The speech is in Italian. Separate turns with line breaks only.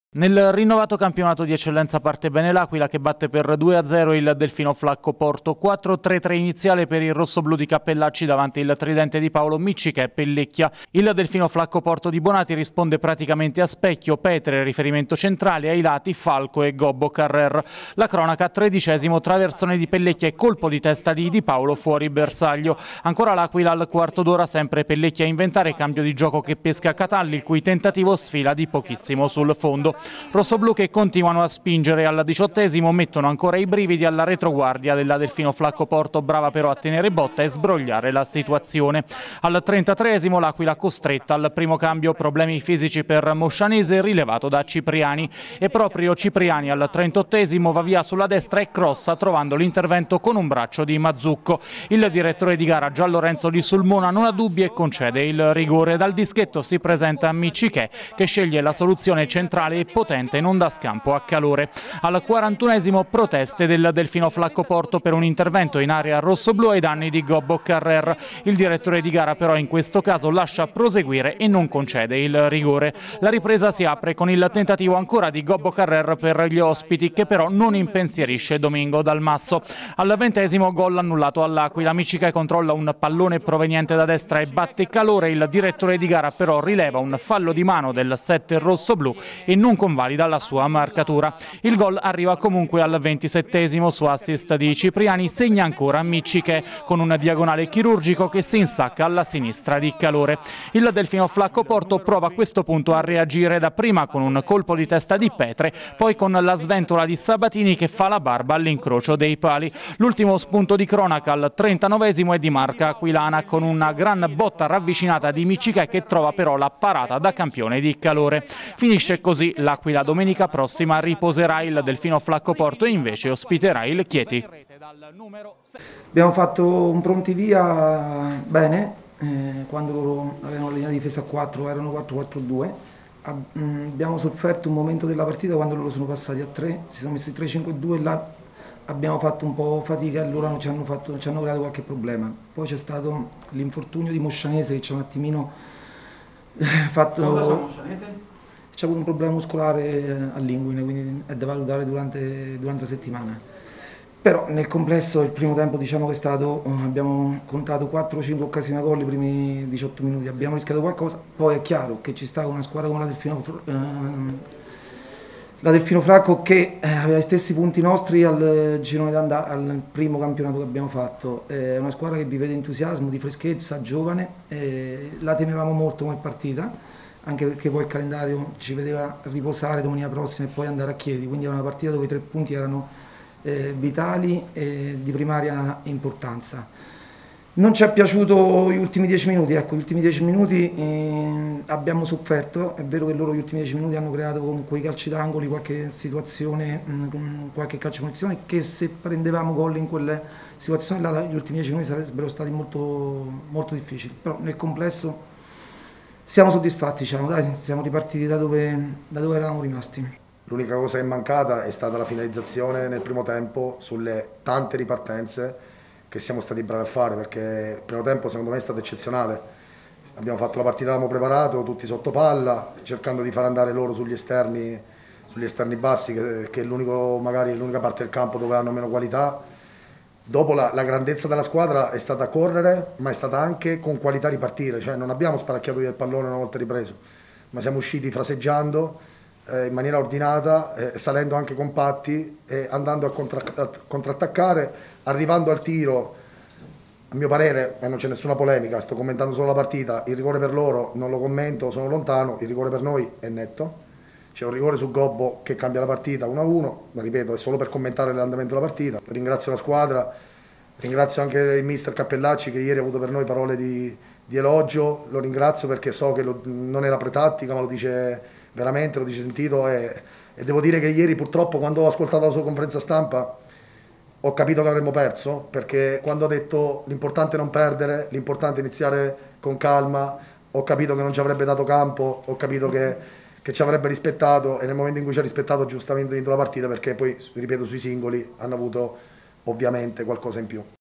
Nel rinnovato campionato di eccellenza parte bene l'Aquila che batte per 2-0 il Delfino Flacco Porto, 4-3-3 iniziale per il rossoblù di Cappellacci davanti il tridente di Paolo Miccica e Pellecchia. Il Delfino Flacco Porto di Bonati risponde praticamente a specchio, Petre riferimento centrale, ai lati Falco e Gobbo Carrer. La cronaca 13° traversone di Pellecchia e colpo di testa di Paolo fuori bersaglio. Ancora l'Aquila al quarto d'ora, sempre Pellecchia a inventare, cambio di gioco che pesca Catalli, il cui tentativo sfila di pochissimo sul fondo. Rossoblù che continuano a spingere al 18° mettono ancora i brividi alla retroguardia della Delfino Flacco Porto, brava però a tenere botta e sbrogliare la situazione. Al 33° l'Aquila costretta al primo cambio, problemi fisici per Moscianese rilevato da Cipriani e proprio Cipriani al 38° va via sulla destra e crossa trovando l'intervento con un braccio di Mazzucco. Il direttore di gara Gian Lorenzo di Sulmona non ha dubbi e concede il rigore. Dal dischetto si presenta Micciche che sceglie la soluzione centrale e potente, non dà scampo a calore. Al 41° proteste del Delfino Flacco Porto per un intervento in area rossoblù ai danni di Gobbo Carrer. Il direttore di gara però in questo caso lascia proseguire e non concede il rigore. La ripresa si apre con il tentativo ancora di Gobbo Carrer per gli ospiti che però non impensierisce Domingo Dalmasso. Al 20° gol annullato all'Aquila, Miccica controlla un pallone proveniente da destra e batte calore. Il direttore di gara però rileva un fallo di mano del 7 rossoblù e non convalida la sua marcatura. Il gol arriva comunque al 27° su assist di Cipriani, segna ancora Micciche con un diagonale chirurgico che si insacca alla sinistra di calore. Il Delfino Flacco Porto prova a questo punto a reagire, dapprima con un colpo di testa di Petre, poi con la sventola di Sabatini che fa la barba all'incrocio dei pali. L'ultimo spunto di cronaca al 39° è di marca aquilana con una gran botta ravvicinata di Micciche che trova però la parata da campione di calore. Finisce così l'Aquila. Domenica prossima riposerà il Delfino Flacco Porto e invece ospiterà il Chieti.
Abbiamo fatto un pronti via bene, quando loro avevano la linea di difesa a 4, erano 4-4-2. Abbiamo sofferto un momento della partita quando loro sono passati a 3, si sono messi 3-5-2 là abbiamo fatto un po' fatica e loro ci hanno creato qualche problema. Poi c'è stato l'infortunio di Moscianese che ci ha un attimino fatto... C'è avuto un problema muscolare all'inguine, quindi è da valutare durante la settimana. Però nel complesso il primo tempo diciamo che è stato, abbiamo contato 4-5 occasioni a gol i primi 18 minuti, abbiamo rischiato qualcosa, poi è chiaro che ci sta una squadra come la Delfino Flacco che aveva gli stessi punti nostri al girone d'andata, al primo campionato che abbiamo fatto. È una squadra che vive di entusiasmo, di freschezza, giovane, la temevamo molto come partita, anche perché poi il calendario ci vedeva riposare domenica prossima e poi andare a Chieti, quindi era una partita dove i 3 punti erano vitali e di primaria importanza. Non ci è piaciuto gli ultimi 10 minuti, ecco, gli ultimi 10 minuti abbiamo sofferto, è vero che loro gli ultimi 10 minuti hanno creato con quei calci d'angoli qualche situazione, qualche calcio di punizione, che se prendevamo gol in quelle situazioni là, gli ultimi 10 minuti sarebbero stati molto, molto difficili, però nel complesso siamo soddisfatti, diciamo, dai, siamo ripartiti da dove eravamo rimasti.
L'unica cosa che è mancata è stata la finalizzazione nel primo tempo sulle tante ripartenze che siamo stati bravi a fare, perché il primo tempo secondo me è stato eccezionale. Abbiamo fatto la partita, l'abbiamo preparato, tutti sotto palla, cercando di far andare loro sugli esterni bassi, che è l'unica parte del campo dove hanno meno qualità. Dopo la grandezza della squadra è stata correre, ma è stata anche con qualità ripartire, cioè non abbiamo sparacchiato via il pallone una volta ripreso, ma siamo usciti fraseggiando in maniera ordinata, salendo anche compatti e andando a contrattaccare, arrivando al tiro. A mio parere, non c'è nessuna polemica, sto commentando solo la partita, il rigore per loro non lo commento, sono lontano, il rigore per noi è netto. C'è un rigore su Gobbo che cambia la partita 1-1, ma ripeto, è solo per commentare l'andamento della partita. Ringrazio la squadra, ringrazio anche il mister Cappellacci che ieri ha avuto per noi parole di elogio, lo ringrazio perché so che non era pretattica, ma lo dice veramente, lo dice sentito e devo dire che ieri purtroppo quando ho ascoltato la sua conferenza stampa ho capito che avremmo perso, perché quando ha detto l'importante è non perdere, l'importante è iniziare con calma, ho capito che non ci avrebbe dato campo, ho capito che ci avrebbe rispettato e nel momento in cui ci ha rispettato giustamente dentro la partita, perché poi, ripeto, sui singoli hanno avuto ovviamente qualcosa in più.